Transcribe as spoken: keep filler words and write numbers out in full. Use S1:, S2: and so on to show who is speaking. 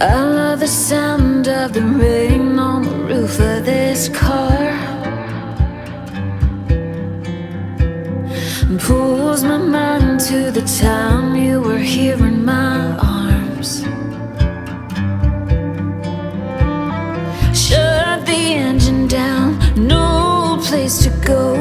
S1: I love the sound of the rain on the roof of this car. Pulls my mind to the time you were here in my arms. Shut the engine down, no place to go.